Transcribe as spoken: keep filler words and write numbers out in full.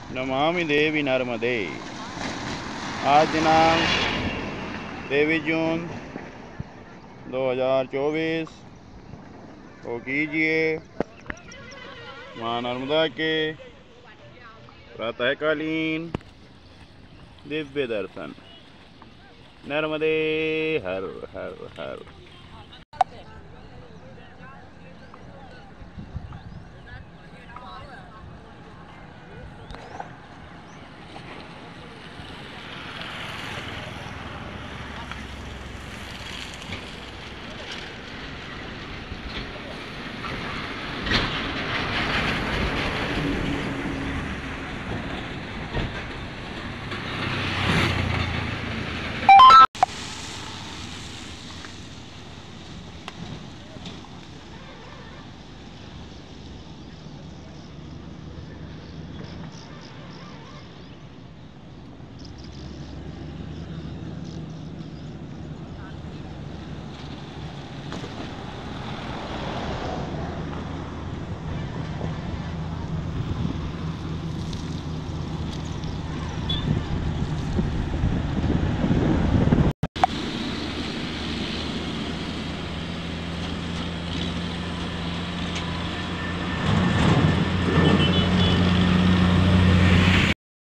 नमामि देवी नर्मदे। आज दिनांक तेईस जून दो हज़ार चौबीस को कीजिए माँ नर्मदा के प्रातःकालीन दिव्य दर्शन। नर्मदे हर हर हर।